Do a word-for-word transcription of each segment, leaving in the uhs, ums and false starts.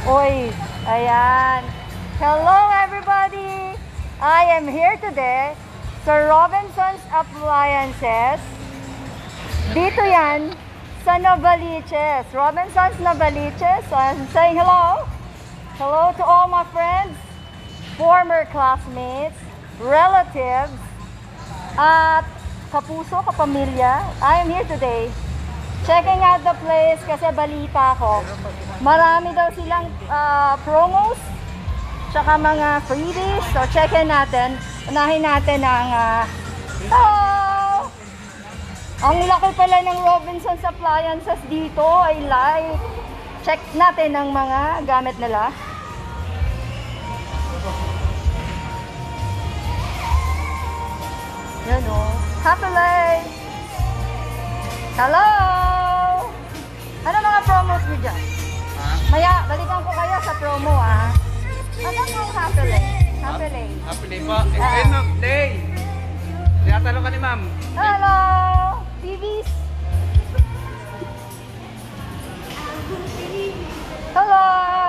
Uy, ayan. Hello everybody! I am here today sa Robinson's Appliances. Dito yan sa Novaliches. Robinson's Novaliches. So I'm saying hello. Hello to all my friends, former classmates, relatives, at kapuso, kapamilya. I am here today checking out the place kasi balita ko. Marami daw silang uh, promos tsaka mga freebies. So checkin natin. Unahin natin ang uh, oh! Ang laki pala ng Robinson's Appliances dito. I like. Check natin ang mga gamit nila. Yan o. Happily! Hello! Ano mga promos niyo dyan? Ha? Maya, balikan ko kayo sa promo ah. Ano ang Happily? Happily. Happily po. End of day. Tinatanong ka ni ma'am. Hello! T Vs! Hello!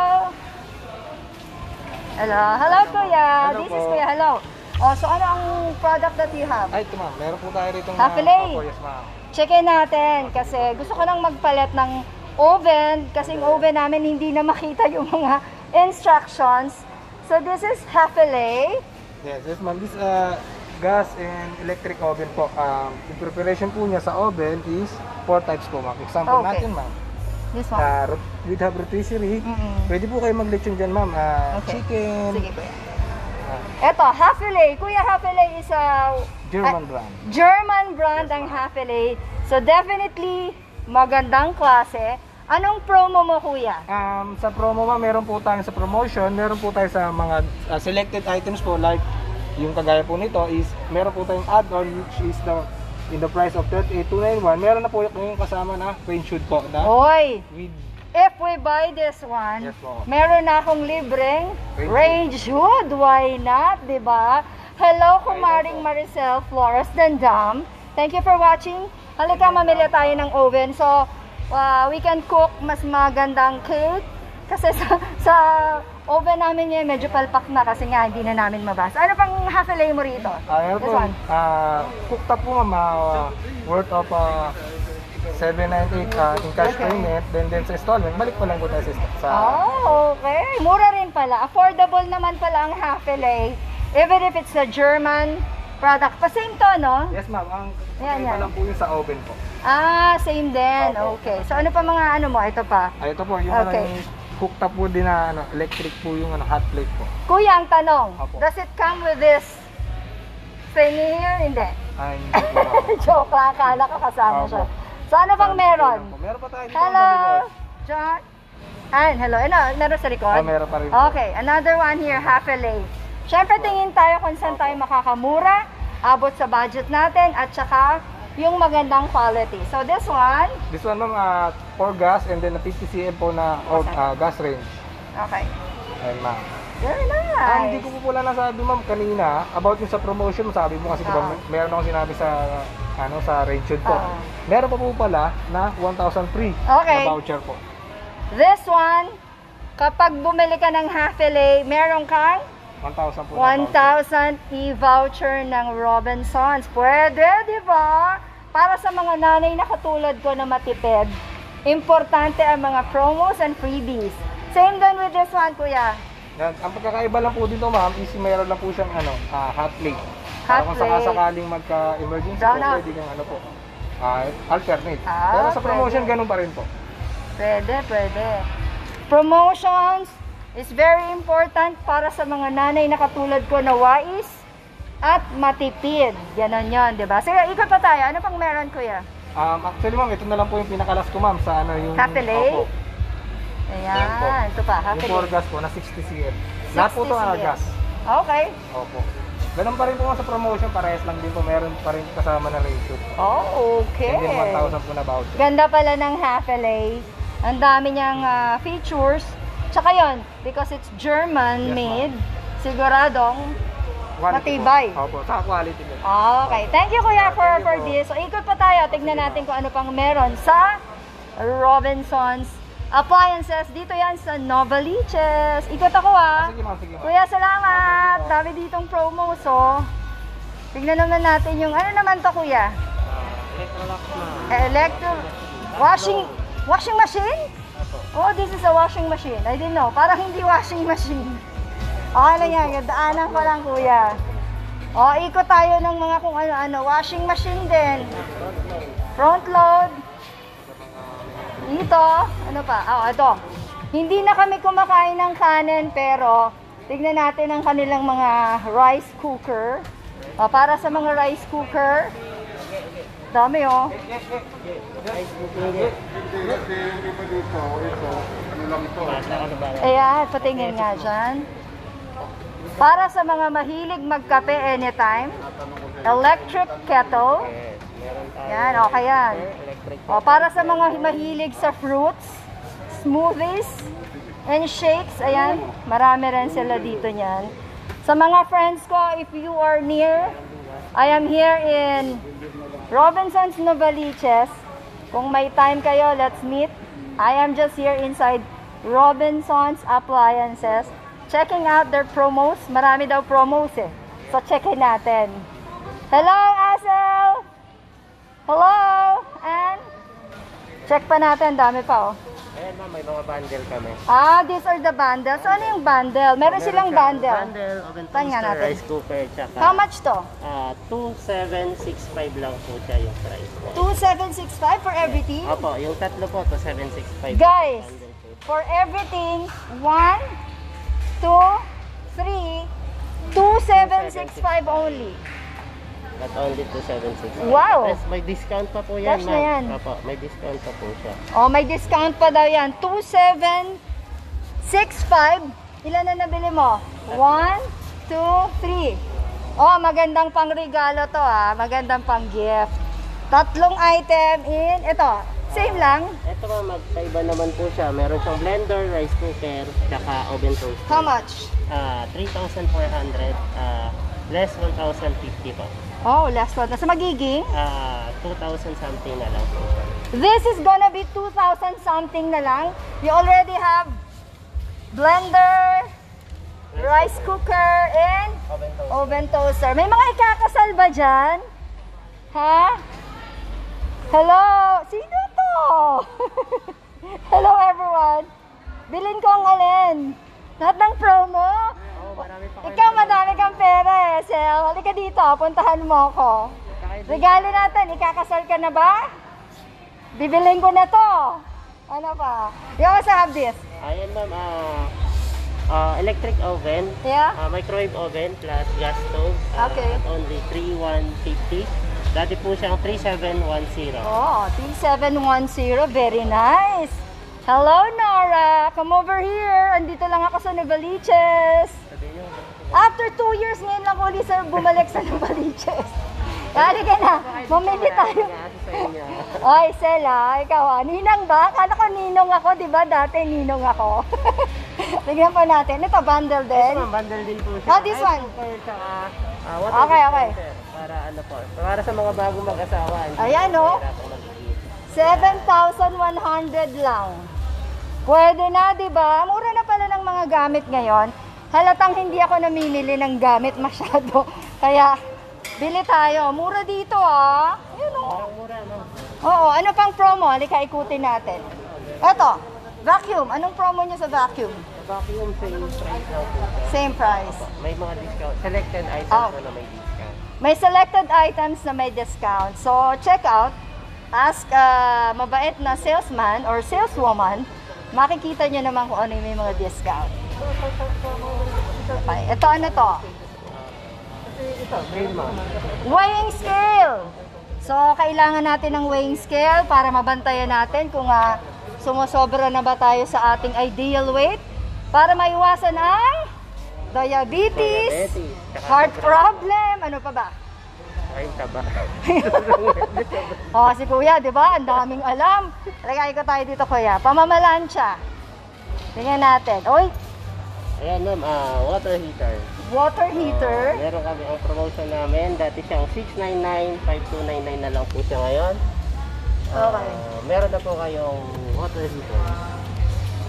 Hello! Hello kuya! Hello This po. is kuya. Hello! Oh, so ano ang product that you have? Ay, ito ma'am. Meron po tayo rito. Happily. Opo, yes ma'am. Checkin natin kasi gusto ko nang magpalit ng oven kasi yung oven namin hindi na makita yung mga instructions. So this is Happily. Yes, yes ma'am. This uh, gas and electric oven po. Um, yung preparation po niya sa oven is four types po ma'am. Example Okay. natin ma'am. This one. Uh, with have rotisserie. Mm-mm. Pwede po kayo mag-lechon dyan ma'am. Uh, Okay. Chicken. Sige kuya. uh, Eto, Happily. Kuya, Happily is a German ah, brand. German brand ang Happily. So definitely magandang klase. Anong promo mo kuya? Um, sa promo ma'am, meron po tayo sa promotion. Meron po tayo sa mga uh, selected items po like yung kagaya po nito is meron po tayong add-on which is the in the price of thirty-eight thousand two hundred ninety-one. Meron na po yung kasama na rain shoot po na Hoy! with If we buy this one, Yes po. meron na akong libreng Range range hood. Why not, di ba? Hello, kumaring po. Maricel Flores Dandam. Thank you for watching. Halika, mamili tayo ng oven. So, uh, we can cook mas magandang cake. Kasi sa, sa oven namin ngayon, medyo palpak na kasi nga hindi na namin mabasa. Ano pang Happily mo rito? uh, meron This po one. uh, cooked up po ma'am uh, worth of uh, seven ninety-eight uh, in cash Okay. payment. Then then sa installment, balik pa lang po tayo sa, sa Oh, okay. Mura rin pala. Affordable naman pala ang Happily. Even if it's a German product. Pa same to, no? Yes ma'am, ang Yan, kakaiba yan. lang po yung sa oven po. Ah, same din. Opo. Okay. So ano pa mga ano mo? Ito pa. Ay, ito po, yung Okay. ano, yung cooked up po din na ano, electric po yung ano, hot plate po. Kuya, ang tanong. Opo. Does it come with this thingy here? Hindi. Ay, hindi po. ma'am. Joke lang. Akala ko kasama Opo. siya. So ano bang meron? Meron pa tayo dito. Hello, ma'am. John. And hello. Ano, meron sa likod? Ah, meron pa rin po. Okay, another one here, Happily. Siyempre, tingin tayo kung saan tayo makakamura, abot sa budget natin, at saka yung magandang quality. So, this one, This one ma'am, uh, for gas and then a fifty centimeters po na oh, uh, gas range. okay. Ayun ma'am. Very Ah, hindi nice. ko po pala nasabi ma'am kanina about yung sa promotion. Sabi mo kasi diba, Ah. meron akong sinabi sa ano sa range shoot po. Ah. Meron pa po pala na one thousand free Okay. na voucher po. This one, kapag bumili ka ng Happily, meron kang one thousand po na one voucher. thousand e-voucher ng Robinsons. Pwede, di ba? Para sa mga nanay na katulad ko na matipid, importante ang mga promos and freebies. Same din with this one, kuya. Yan. Ang pagkakaiba lang po dito ma'am is meron lang po siyang ano, ah, hot plate. Hot Para kung plate. sakasakaling magka-emergency Brown po, out. pwede kang ano po, ah, alternate. Ah, Pero sa promotion, pwede. ganun pa rin po. Pwede, pwede. Promotions is very important para sa mga nanay na katulad ko na wais at matipid. Ganon yun, di ba? Sige, ikot pa tayo. Ano pang meron, kuya? Um, actually ma'am, ito na lang po yung pinakalas ko ma'am sa ano yung... Happily? Opo. Yan po. Ayan, ito pa, Yung Happily. for gas po na sixty centimeters. Lahat po ito sixty na cl. gas. Okay. Opo. Ganun pa rin po nga sa promotion, parehas lang din po. Meron pa rin kasama na ratio. Oh, okay. And then one thousand po na voucher. Ganda pala ng Happily. Ang dami niyang ah, features. Tsaka yun, because it's German Yes, made, siguradong Quality matibay. Po. Opo, sa quality din. Okay. Thank you, Kuya, for, Thank you for po. this. So, ikot pa tayo. Tignan natin kung ano pang meron sa Robinson's Appliances. Dito yan sa Novaliches. Ikot ako ah. Sige ma'am, sige ma'am. Kuya, salamat. Dami ditong promo. So, tignan naman natin yung, ano naman to kuya? Electrolux na. Electro, washing, washing machine? Oh, this is a washing machine. I didn't know. Parang hindi washing machine. Okay lang yan. Daanan ko lang kuya. Oh, ikot tayo ng mga kung ano-ano. Washing machine din. Front load. Ito, ano pa? Oh, ito. Hindi na kami kumakain ng kanin pero tignan natin ang kanilang mga rice cooker. Oh, para sa mga rice cooker. Dami oh. Ayan, patingin nga dyan. Para sa mga mahilig magkape anytime. Electric kettle. Yan, okay yan. O, para sa mga mahilig sa fruits, smoothies, and shakes, ayan, marami rin sila dito niyan. Sa mga friends ko, if you are near, I am here in Robinsons Novaliches. Kung may time kayo, let's meet. I am just here inside Robinsons Appliances. Checking out their promos. Marami daw promos eh. So, checkin natin. Hello, Asel! Hello! And check pa natin, dami pa oh. Ayan ma'am, may mga bundle kami. Ah, these are the bundles. So, ano yung bundle? Meron silang siyang bundle. Bundle, oven Saan nga toaster, natin? rice cooker, tsaka How much to? ah, two seven six five lang po siya yung price. two seven six five for everything? Opo, yung tatlo po, two seven six five. Guys, for everything, one, two, three, two seven six five only. But only two seven six five. Wow! Yes, may discount pa po yan, Cash na yan. ma'am. Opo, may discount pa po siya. Oh, may discount pa daw yan. two seven six five. Ilan na nabili mo? one, two, three. Oh, magandang pang regalo to ah. Magandang pang gift. Tatlong item in, ito, same lang. Ito ma'am, magkaiba naman po siya. Meron siyang blender, rice cooker, tsaka oven toaster. How much? Ah, three thousand four hundred, ah, less one thousand fifty po. Oh, last one. Nasa magiging? Ah, two thousand something na lang po siya. This is gonna be two thousand something na lang. You already have blender, rice cooker, and Oven toaster. oven toaster. May mga ikakasal ba dyan? Ha? Hello? Sino to? Hello everyone. Bilin ko ang alin. Lahat ng promo. Oh, marami pa kayo. Ikaw madami kang pera eh, Sel. Halika dito, puntahan mo ako. Regalo natin, ikakasal ka na ba? Bibilin ko na to. Ano pa? You also have this. Ayan ma'am, ah, ah, electric oven, Yeah? ah, microwave oven plus gas stove. ah, Okay. At only three thousand one hundred fifty. Dati po siyang three thousand seven hundred ten. Oh, three seven one zero. Very nice. Hello, Nora. Come over here. Andito lang ako sa Novaliches. After two years, ngayon lang ulit sa bumalik sa Novaliches. Halika na. Bumili tayo. Oy, Sela, ikaw ah. Ninang ba? Kala ko ninong ako, di ba? Dati ninong ako. Tignan pa natin. Ito, bundle din. Ito ma'am, bundle din po siya. Ah, this Rice one. cooker, tsaka, ah, water Okay, okay. dispenser. Para ano po, para sa mga bagong mag-asawa. hindi Ayan, po oh. mahirapang mag-isip. seven thousand one hundred lang. Pwede na, di ba? Mura na pala ng mga gamit ngayon. Halatang hindi ako namimili ng gamit masyado. Kaya, bili tayo. Mura dito, ah. Ayun, oh. Parang mura, no? Oo, ano pang promo? Halika, ikutin natin. Eto, vacuum. Anong promo nyo sa vacuum? Vacuum, same price lang po siya. Same price. May mga discount. Selected items Oh. po na may discount. May selected items na may discount. So, check out. Ask uh, mabait na salesman or saleswoman. Makikita nyo naman kung ano yung may mga discount. Okay, ito ano to? Ito, green ma'am. Weighing scale. So, kailangan natin ng weighing scale para mabantayan natin kung uh, sumusobra na ba tayo sa ating ideal weight para maiwasan ang diabetes, Diabetes, tsaka heart sobra- problem, ano pa ba? Ay, taba. Oh, si Kuya, di ba? Ang daming alam. Lagay ko tayo dito, Kuya. Pamamalansya. Tingnan natin. Oy, Ayan ma'am, ah, water heater. water heater. Ah, meron kami ang promotion namin. Dati siyang six ninety-nine, five two ninety-nine na lang po siya ngayon. Ah, Okay. meron na po kayong water heater.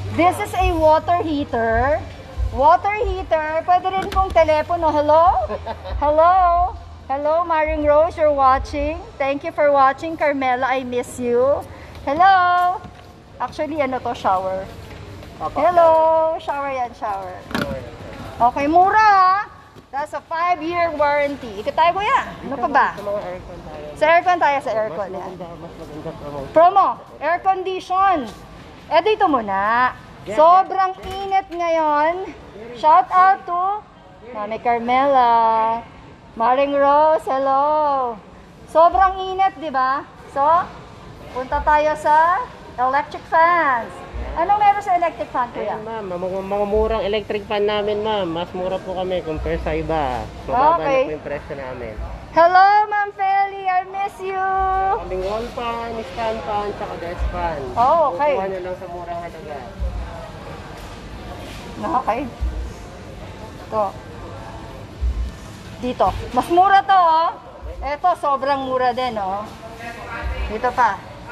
This is a water heater. Water heater. Pwede rin pong telepono. Hello? Hello? Hello, Maring Rose, you're watching. Thank you for watching. Carmela, I miss you. Hello? Actually, ano to? Shower. Hello? Shower yan, shower. Okay, mura ha? That's a five year warranty. Ikot tayo, kuya. Ano pa ba? Sa mga aircon tayo. Sa aircon tayo, sa Mas aircon yan. maganda, mas maganda promo. Promo, air condition. Eh dito muna. Sobrang init ngayon. Shout out to Mami Carmela, Maring Rose, hello. Sobrang init, di ba? So, punta tayo sa electric fans. Anong meron sa electric fan, kuya? Ayan ma'am, mga, mga murang electric fan namin ma'am. Mas mura po kami compare sa iba. Mababa Okay. na po yung presyo namin. Hello, Ma'am Feli, I miss you. Kaming wall fan, stand fan, tsaka desk fan. Oh, okay. Kukuha nyo lang sa murang halaga. Okay. Ito. Dito. Mas mura to, oh. Ito, sobrang mura din, oh. Dito pa.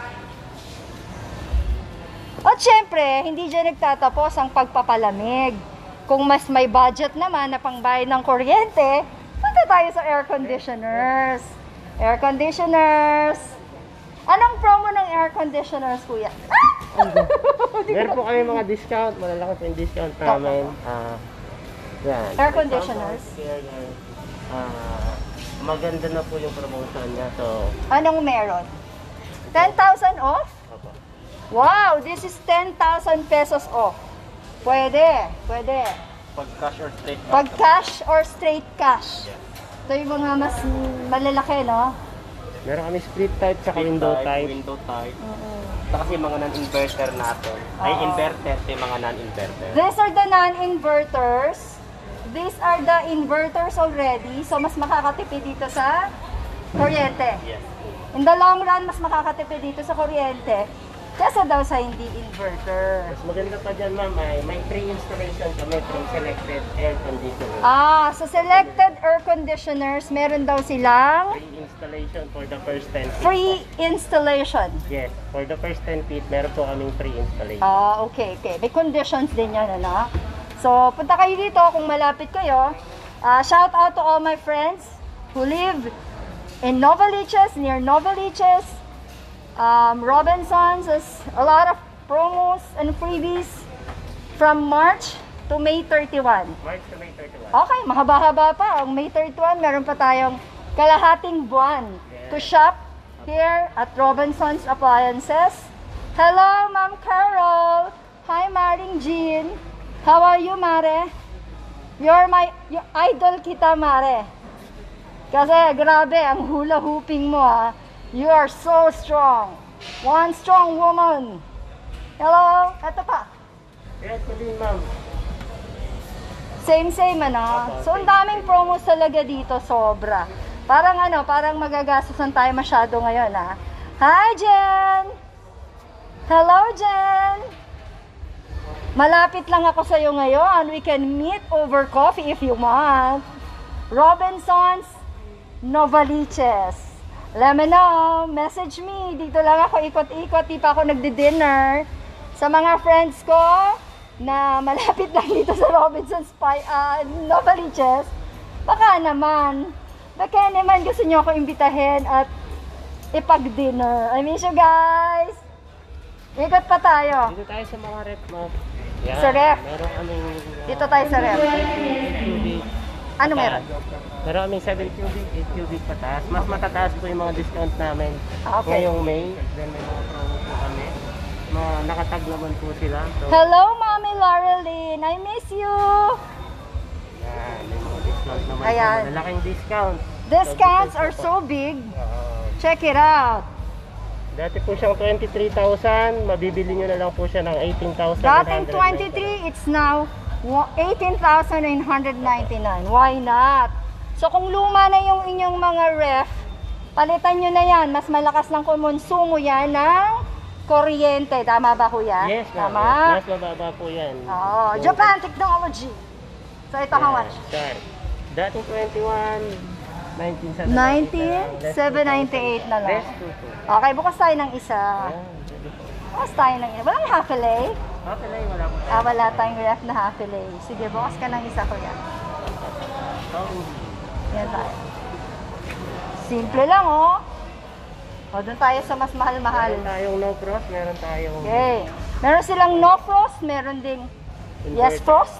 At syempre, hindi dyan nagtatapos ang pagpapalamig. Kung mas may budget naman na pangbayad ng kuryente, punta tayo sa air conditioners. Air conditioners. Anong promo ng air conditioners, kuya? Meron po kami mga discount. Malalaki po yung discount namin. Ah, yan. Air conditioners. Ah, maganda na po yung promotion niya. So, Anong meron? ten thousand off? opo. Wow, this is ten thousand pesos off. Pwede, pwede. Pag cash or straight Pag cash or straight cash. Ito yung mga mas malalaki, no? Meron kami split type sa window type. window type. Ito kasi mga non-inverter natin. Ay, Oo. inverter. Ito yung mga non-inverter. These are the non-inverters. These are the inverters already. So, mas makakatipid dito sa kuryente. Yes. In the long run, mas makakatipid dito sa kuryente kesa daw sa hindi inverter. Mas maganda pa dyan, ma'am, ay may pre-installation kami from selected air conditioner. Ah, sa selected air conditioners, meron daw silang Pre-installation for the first ten feet. free installation. Yes, for the first ten feet, meron po kaming pre-installation. Ah, okay, okay. May conditions din yan, ano? So, punta kayo dito kung malapit kayo. Ah, shout out to all my friends who live in Novaliches, near Novaliches. Um, Robinsons has a lot of promos and freebies from March to May thirty-first. March to May thirty-first. Okay, mahaba-haba pa. Ang May thirty-first, meron pa tayong kalahating buwan to shop here at Robinsons Appliances. Hello, Ma'am Carol. Hi, Maring Jean. How are you, Mare? You're my your idol kita, Mare. Kasi grabe, ang hula hooping mo, ha. You are so strong. One strong woman. Hello, eto pa. Yes, po din, ma'am. Same same ano. So ang daming promos talaga dito, sobra. Parang ano, parang magagastusan tayo masyado ngayon, ha. Hi, Jen. Hello, Jen. Malapit lang ako sa iyo ngayon. We can meet over coffee if you want. Robinsons Novaliches. Let me know. Message me. Dito lang ako ikot-ikot. Di pa ako nagdi-dinner. Sa mga friends ko na malapit lang dito sa Robinsons uh, Novaliches, baka naman, baka naman gusto nyo ako imbitahin at ipag-dinner. I miss you guys. Ikot pa tayo. Dito tayo sa mga rep, ma'am. Yan, Sa ref. Meron kaming... Dito tayo sa ref. cubic. Ano meron? Meron kaming seven cubic, eight cubic pataas. Mas matataas po yung mga discount namin. Okay. Ngayong May, then may mga promo po kami. Mga nakatag naman po sila. So, Hello, Mommy Laurelyn. I miss you. yan, may mga discount naman Ayan. po. Malaking discount. Discounts So, are so big. uh, Check it out. dati po siyang twenty-three thousand, mabibili nyo na lang po siya ng eighteen thousand. Dating twenty-three, it's now eighteen thousand nine hundred ninety-nine. Why not? So kung luma na yung inyong mga ref, palitan nyo na yan. Mas malakas ng konsumo yan ng kuryente. Tama ba, kuya? Yes, ma'am. Tama? Mas mababa po yan. Oo. Japan Technology. So ito how much? Yan. Dating twenty-one, nineteen seven ninety-eight na lang. Best po po. Okay, bukas tayo ng isa. Yan, pwede po. Bukas tayo ng isa. Walang half-a-lay. Happy wala po. Ah, wala tayong ref na half fillet. Sige, bukas ka ng isa ko yan. Yan tayo. Simple lang, oh. O, doon tayo sa mas mahal-mahal. Meron tayong no frost, meron tayong... Okay. Meron silang no frost, meron ding yes frost.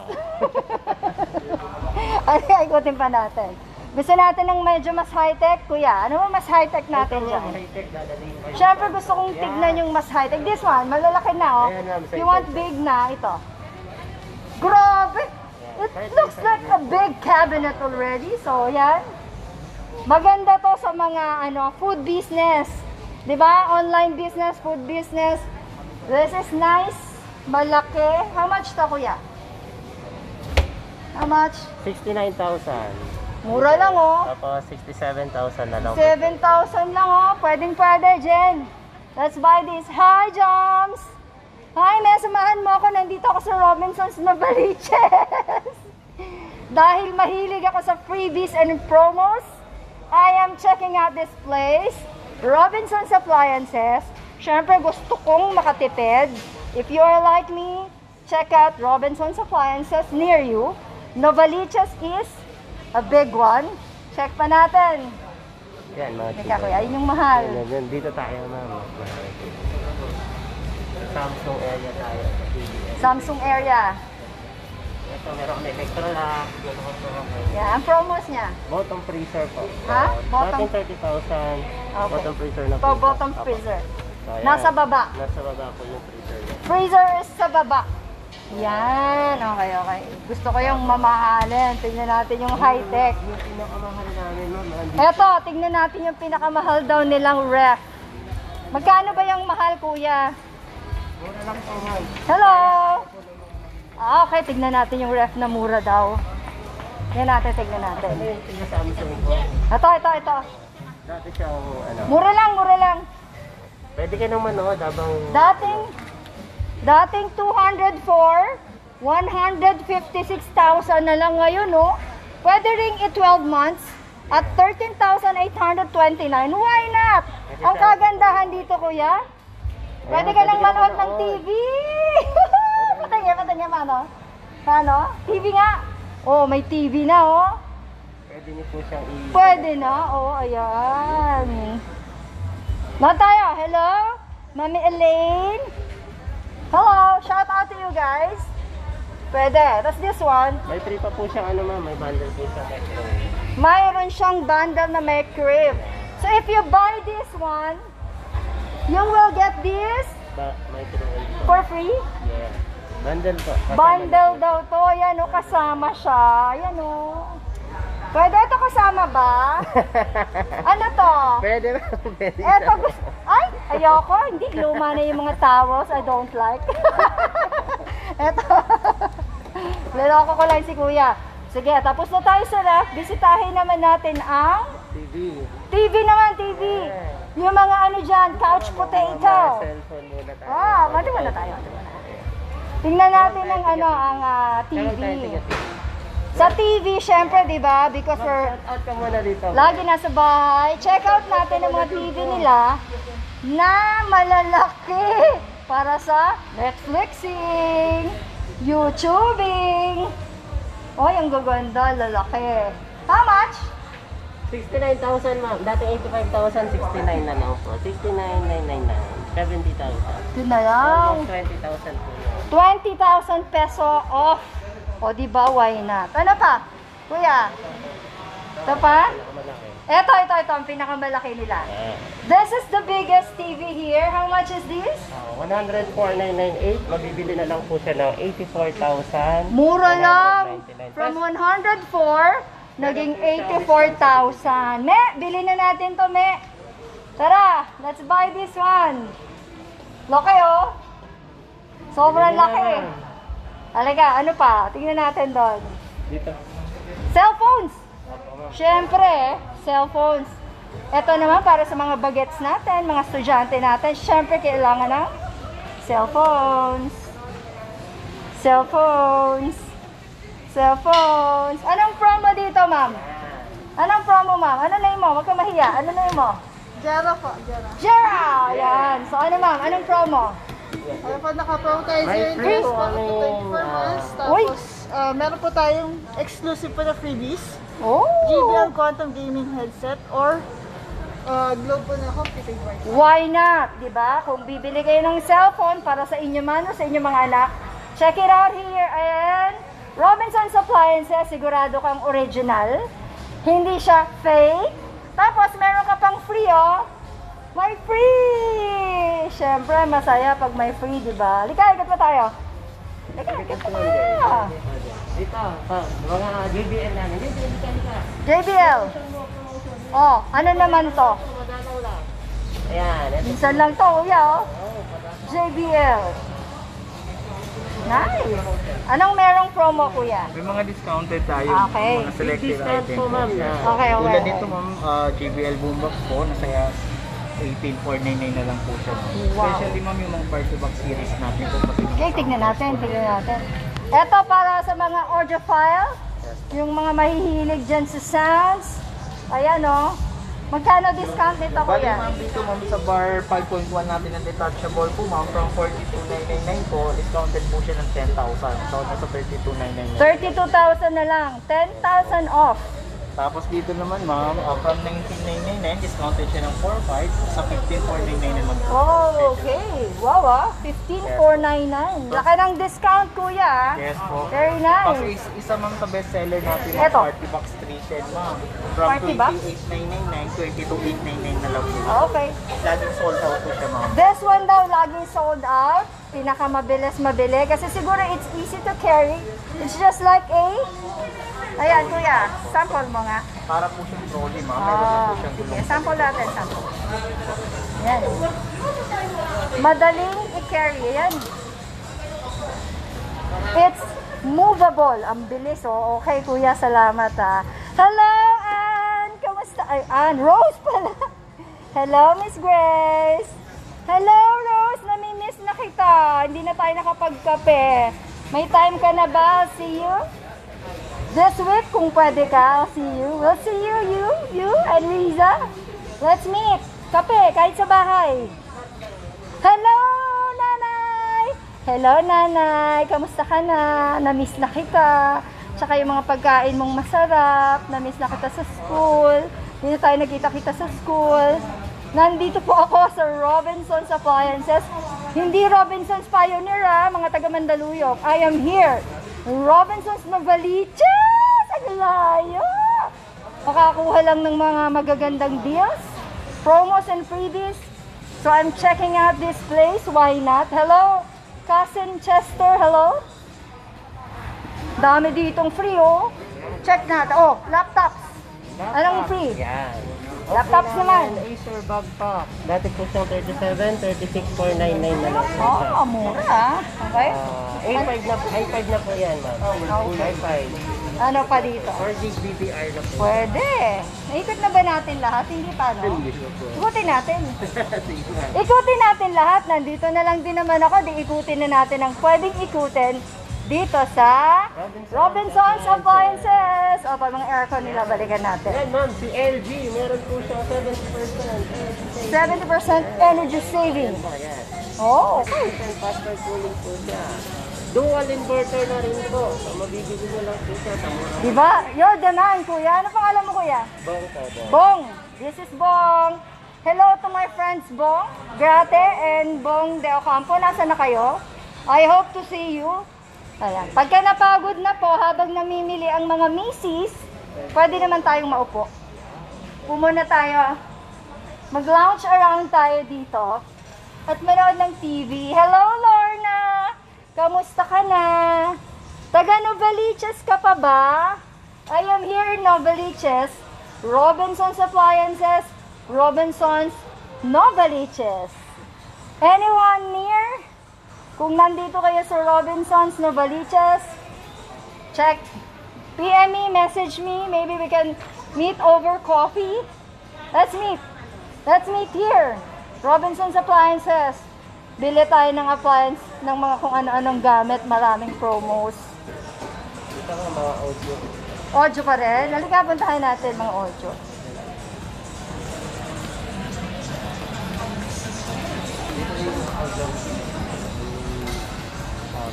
Ay, ikutin pa natin. Gusto natin ng medyo mas high-tech, kuya. Ano ba mas high-tech natin dyan? Siyempre gusto kong tignan yung mas high-tech. This one, malalaki na, oh. You want big na, ito. Grabe! It looks like a big cabinet already. So, yan. Maganda to sa mga ano food business. 'Di ba? Online business, food business. This is nice. Malaki. How much to, kuya? How much? sixty-nine thousand. Mura lang, oh. Tapos sixty-seven thousand na lang. seven thousand lang, oh. Pwedeng pwede, Jen. Let's buy this. Hi, Joms! Hi, may samahan mo ako. Nandito ako sa Robinsons na Baliches. Dahil mahilig ako sa freebies and promos, I am checking out this place. Robinsons Appliances. Siyempre, gusto kong makatipid. If you are like me, check out Robinsons Appliances near you. Novaliches is a big one. Check pa natin. Yan, mga Teka, kuya, yun yung mahal. Yan, yan. Dito tayo, ma'am. Samsung area tayo. Samsung area. Ito, meron kami Electrolux. Yan, ang promos niya. Bottom freezer po. Ha? So, Bottom- dating thirty thousand. Okay. Bottom freezer na Pa po. bottom Apo. freezer. So, ayan. Nasa baba. Nasa baba po yung freezer niya. Freezer is sa baba. Yan, okay, okay. Gusto ko yung mamahalin. Tingnan natin yung high-tech. Yung pinakamahal namin, ma'am. nandito. Eto, tingnan natin yung pinakamahal daw nilang ref. Magkano ba yung mahal, kuya? Mura lang po, ma'am. Hello! Ah, okay, tignan natin yung ref na mura daw. Tingnan natin, tignan natin. Ano yung tingnan Samsung po? Ito, ito, ito. Dati siyang, ano, Mura lang, mura lang. pwede ka nang manood habang... Dating, dating two hundred four, one hundred fifty-six thousand na lang ngayon, no? Pwede ring i-twelve months at thirteen thousand eight hundred twenty-nine. Why not? Ang kagandahan dito, kuya. Pwede ka lang manood ng T V. Patanya, patanya, paano? Paano? T V nga. Oh, may T V na, oh. Pwede niyo po siyang i... Pwede na. Oh, ayan. Na tayo. Hello? Mami Elaine? Hello. Shout out to you guys. Pwede. Tapos this one. May free pa po siyang ano, ma'am. May bundle po siyang microwave. Mayroon siyang bundle na may crib. So if you buy this one, you will get this Ba microwave po. for free. Yeah. Bundle po. Kasama Bundle na po. daw to. Ayan o, kasama siya. Ayan o. Pwede ito kasama ba? Ano to? Pwede ba? Pwede Eto, siya. gusto, ay, ayoko, hindi, luma na yung mga towels, I don't like. Eto, niloko ko lang si kuya. Sige, tapos na tayo sa ref, bisitahin naman natin ang T V. T V naman, T V. Yung mga ano dyan, couch potato. Mga cellphone muna tayo. Ah, mati na tayo. mati muna. Tingnan natin ang ano, ang ah, T Meron V. tayong tiga-T V. Sa T V, syempre, di ba? Because we're Shout out ka muna dito. lagi nasa bahay. Check out natin ang mga T V nila na malalaki para sa Netflixing, YouTubing. Oy, ang gaganda, lalaki. How much? sixty-nine thousand, ma'am. Dati eighty-five thousand, sixty-nine na lang po. sixty-nine thousand nine hundred ninety-nine. seventy thousand. Ito na lang. Almost twenty thousand po yun. twenty thousand peso off. O, di ba? Why not? Ano pa? Kuya? Ito pa? Malaki. Ito, ito, ito. Ang pinakamalaki nila. Yeah. This is the biggest T V here. How much is this? Uh, one hundred four thousand nine hundred ninety-eight. Mabibili na lang po siya ng eighty-four thousand. Mura lang. From one hundred four, naging eighty-four thousand. Me, bili na natin to, me. Tara, let's buy this one. Laki, oh. Sobrang laki. Halika, ano pa? Tingnan natin doon. Dito. Cellphones. Siyempre, cellphones. Ito naman para sa mga bagets natin, mga estudyante natin. Siyempre, kailangan ng cellphones. Cellphones. Cellphones. Anong promo dito, ma'am? Anong promo, ma'am? Ano na mo? Huwag ka mahiya. Ano na mo? Jera po, Jera. Jera! Yan. So, ano, ma'am? Anong promo? Kaya po naka-pro tayo May zero free interest po po kami, to twenty-four ah, months. Uy! Tapos, ah, meron po tayong exclusive po na freebies. Oh! J B L Quantum Gaming Headset or uh, Globe po na computer device. Why not? Diba? Kung bibili kayo ng cellphone para sa inyo man o sa inyong mga anak, check it out here. Ayan. Robinson's Appliances, sigurado kang original. Hindi siya fake. Tapos meron ka pang free, oh. May free! Siyempre, masaya pag may free, diba? Lika, ikat pa tayo. Lika, ikat pa tayo. Dito, pa, mga J B L namin. Dito, dito, dito. J B L. Oh, ano naman to? Madalaw lang. Ayan, ito. Minsan lang to, kuya, oh. J B L. Nice. Anong merong promo, kuya? May mga discounted tayo. Okay. Mga selected Discount items. po, ma'am, na. Okay, okay. Tulad nito, ma'am, ah, J B L Boombox po, nasa eighteen four ninety-nine na lang po siya. Wow. Especially, ma'am, yung mga bar-to-box series natin po. Pati Okay, tignan natin, tignan natin. Ito para sa mga audiophile, yung mga mahihilig dyan sa sounds. Ayan, oh. Magkano discount nito, Bali, kuya? ma'am, dito, ma'am, sa bar five point one natin na detachable po, ma'am, from forty-two nine ninety-nine po, discounted po siya ng ten thousand. So, nasa thirty-two nine ninety-nine. thirty-two thousand na lang. ten thousand off. Tapos dito naman, ma'am, uh, from nineteen nine ninety-nine, discounted siya ng four five sa fifteen four ninety-nine naman po. Oh, okay. Wow, ah. fifteen four ninety-nine. Laki ng discount, kuya. ah. Yes po. Very Tapos nice. is- isa ma'am sa bestseller natin ng Eto. Party Box three ten, ma'am. From Party Box? twenty-eight nine ninety-nine, twenty-two eight ninety-nine na lang po. Okay. Laging sold out po siya, ma'am. This one daw laging sold out. Pinakamabilis mabili. Kasi siguro it's easy to carry. It's just like a... Ayan, kuya. Sample mo nga. Para po siyang trolley, ma'am. Meron din Ah, po siyang sige. gulong. Sample natin, sample. Ayan. Madaling i-carry. Ayan. It's movable. Ang bilis, oh. Okay, kuya. Salamat, ah. Hello, Ann! Kamusta? Ay, Ann. Rose pala. Hello, Miss Grace. Hello, Rose. Namimiss na kita. Hindi na tayo nakapagkape. May time ka na ba? See you? This week, kung pwede ka, I'll see you. We'll see you, you, you, and Riza. Let's meet. Kape, kahit sa bahay. Hello, Nanay! Hello, Nanay! Kamusta ka na? Namiss na kita. Tsaka yung mga pagkain mong masarap. Namiss na kita sa school. Hindi na tayo nagkita-kita sa school. Nandito po ako sa Robinson's Appliances. Hindi Robinson's Pioneer, ah, mga taga Mandaluyong. I am here. Robinson's Novaliches! Ang layo! Makakuha lang ng mga magagandang deals, promos and freebies. So I'm checking out this place. Why not? Hello, Cousin Chester. Hello. Dami ditong free, oh. Check natin. Oh, laptops. Anong free? Yan. Laptops naman. Acer backpack. Dati po siyang thirty-seven, thirty-six four ninety-nine na lang po siya. Oh, mura, ah. Okay. Ah, A five na, A five na po yan, ma'am. Okay. A five. Ano pa dito? four gig D D R na po. Pwede. Naikot na ba natin lahat? Hindi pa, no? Ikutin natin. Ikutin natin lahat. Nandito na lang din naman ako. Di ikutin na natin ang pwedeng ikutin dito sa Robinson's Appliances. O, pa mga aircon nila, balikan natin. Yan, ma'am, si L G, meron po siya seventy percent. seventy percent energy saving. Ayan. Oh, okay. ten percent faster cooling po siya. Dual inverter na rin po. So, mabibili mo lang po siya sa mura. Diba? You're the man, kuya. Ano pangalan mo, kuya? Bong po, bong. Bong. This is Bong. Hello to my friends Bong, Grate, and Bong De Ocampo. Nasaan na kayo? I hope to see you. Ayan. Pagka napagod na po habang namimili ang mga misis, pwede naman tayong maupo. Pumuna tayo. Mag-lounge around tayo dito at manood ng T V. Hello, Lorna! Kamusta ka na? Taga Novaliches ka pa ba? I am here in Novaliches. Robinson's Appliances, Robinson's Novaliches. Anyone near? Kung nandito kayo sa Robinson's Novaliches, check. P M me, message me. Maybe we can meet over coffee. Let's meet. Let's meet here. Robinson's Appliances. Bili tayo ng appliance ng mga kung ano-anong gamit. Maraming promos. Dito nga mga audio. Audio pa rin. Halika, puntahan natin mga audio.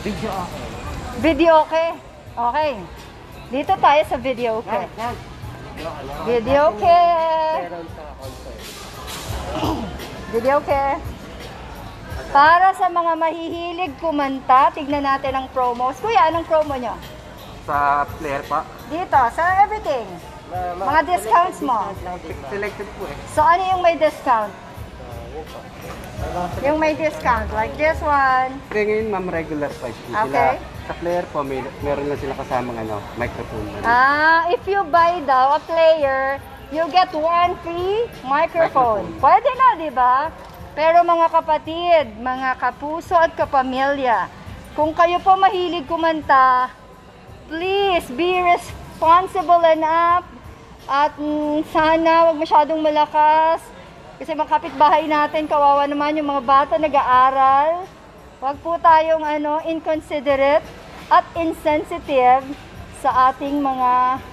Video ako. Video okay. Okay. Dito tayo sa video okay. Yan, yan. Yung ano, Video okay. meron sa concert. Video okay. Para sa mga mahihilig kumanta, tignan natin ang promos. Kuya, anong promo nyo? Sa player pa. Dito, sa everything. Ma- ma- Mga discounts mo. selected lang din, ma'am. Selected po eh. So, ano yung may discount? Ah, yun po. Mga Yung may discount, like this one. Kasi ngayon, ma'am, regular price po sila. Okay. Sa player po, may, meron lang sila kasamang ano, microphone. Ah, if you buy daw a player, you get one free microphone. Microphone. Pwede na, di ba? Pero mga kapatid, mga kapuso at kapamilya, kung kayo po mahilig kumanta, please be responsible enough at mm, sana wag masyadong malakas. Kasi mga kapitbahay natin, kawawa naman yung mga bata nag-aaral. Wag po tayong ano, inconsiderate at insensitive sa ating mga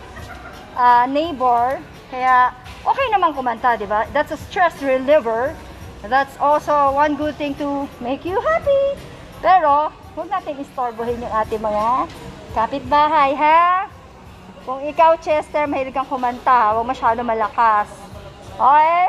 ah, neighbor. Kaya okay naman kumanta, di ba? That's a stress reliever. That's also one good thing to make you happy. Pero huwag natin istorbohin yung ating mga kapitbahay, ha? Kung ikaw, Chester, mahilig kang kumanta, huwag masyado malakas. Okay?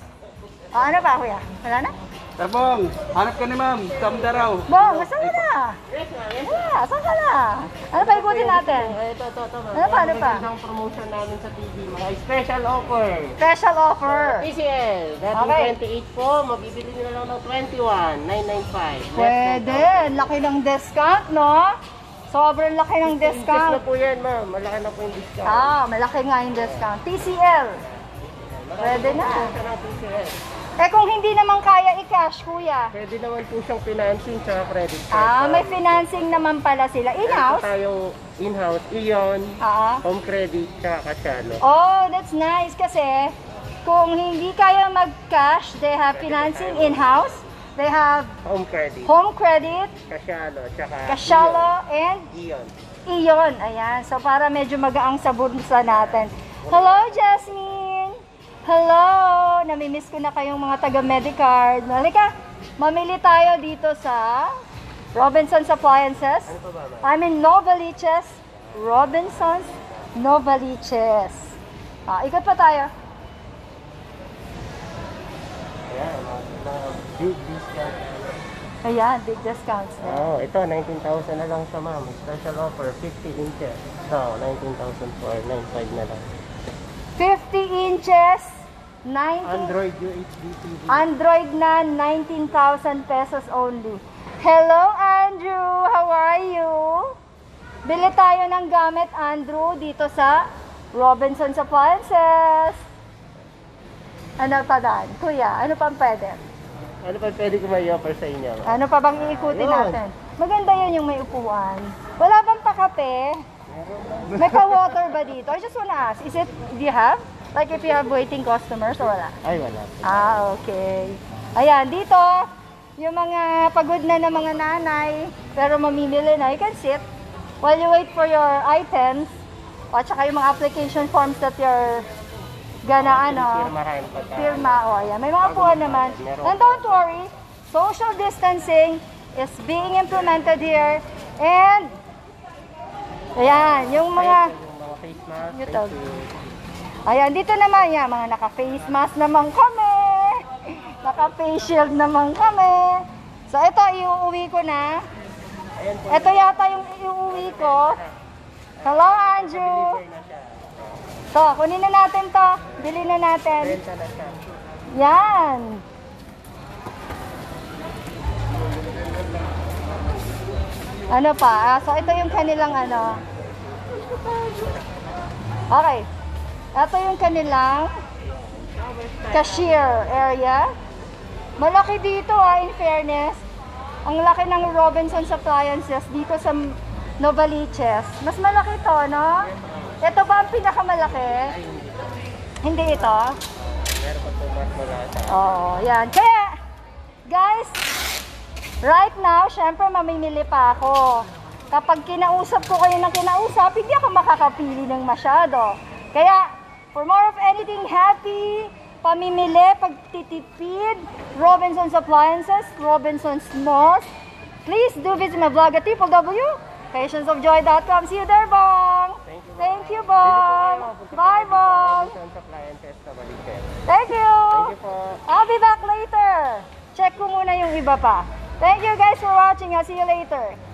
O, ano pa, kuya? Wala na? Tabong, hanap ka ni ma'am, Samda raw. Bong, saan ka na? Yeah, saan ka na? Ano pa ikutin natin? Eh, Ito, ito, ito. ma'am. Ano pa, ano pa? Isang promotion namin sa T V. Mga special offer. Special offer. T C L, dating Okay. twenty-eight po, mabibili nyo na lang ng twenty-one, nine ninety-five. Pwede. Laki ng discount, no? Sobrang laki ng Discount discount. na po yan, ma'am. Malaki na po yung discount. Ah, malaki nga yung discount. T C L. Pwede na. Promotion ng T C L. Eh kung hindi naman kaya i-cash, kuya. Pwede naman po siyang financing sa credit card. Ah, may financing naman pala sila. Meron In-house? tayong in-house, Ion, Ah. home credit, tsaka Kasiano. Oh, that's nice kasi kung hindi kaya mag-cash, they have financing in-house. They have Home credit, home credit, Kasiano, tsaka Kasyalo, and Ion. Iyon. Ayan. So, para medyo magaang sa bulsa natin. Hello, Jasmine! Hello! Namimiss ko na kayong mga taga-Medicard. Halika, mamili tayo dito sa Robinson's Appliances. Ano pa ba, ma'am? I'm in Novaliches. Robinson's Novaliches. Ah, ikot pa tayo. Ayan, mga, mga big discount. Ayan, big discounts na. Oh, ito, nineteen thousand na lang sa ma'am. Special offer, fifty inches. Ito, nineteen thousand for ninety-five na lang. fifty inches, ninety Android U H D T V. Android na, nineteen thousand pesos only. Hello, Andrew! How are you? Bili tayo ng gamit, Andrew, dito sa Robinson's Appliances. Ano pa dan? Kuya, ano pang pwede? Ano pa pwede ko may offer sa inyo? ma'am? Ano pa bang iikutin Ayun. natin? Maganda yun yung may upuan. Wala bang pakape? May pa-water ba dito? I just wanna ask, is it, do you have? Like if you have waiting customers or wala? Ay, wala po. Ah, okay. Ayan, dito, yung mga pagod na ng mga nanay, pero mamimili na, you can sit while you wait for your items, o tsaka yung mga application forms that you're gonna, ano, Firma rin pagka. firma, o ayan. May mga upuan naman. And don't worry, social distancing is being implemented here, and, ayan, yung mga, Yung mga face mask. Ito. Thank you. ayan, dito naman, yan, mga naka-face mask naman kami. Naka-face shield naman kami. So, ito, iuuwi ko na. Ayan po. Ito yata yung iuuwi ko. Hello, Andrew. Deliver na siya. So, kunin na natin to. Bili na natin. Benta na siya. Yan. Ano pa? Ah, so, ito yung kanilang ano. Okay. Ito yung kanilang cashier area. Malaki dito ah, in fairness. Ang laki ng Robinson's Appliances dito sa Novaliches. Mas malaki to, no? Ito ba ang pinakamalaki? Hindi ito? Meron pa po mas malata. Oo, yan. Kaya, guys, right now, syempre mamimili pa ako. Kapag kinausap ko kayo ng kinausap, hindi ako makakapili ng masyado. Kaya, for more of anything happy, pamimili, pagtitipid, Robinson's Appliances, Robinson's Malls, please do visit my vlog at w w w dot patience of joy dot com. See you there, Bong! Thank you. Thank you, Dito po kayo, Bong! punta po Bye, kayo dito, Bong! Robinson Appliances sa Balican. Thank you! Thank you po. I'll be back later. Check ko muna yung iba pa. Thank you guys for watching. I'll see you later.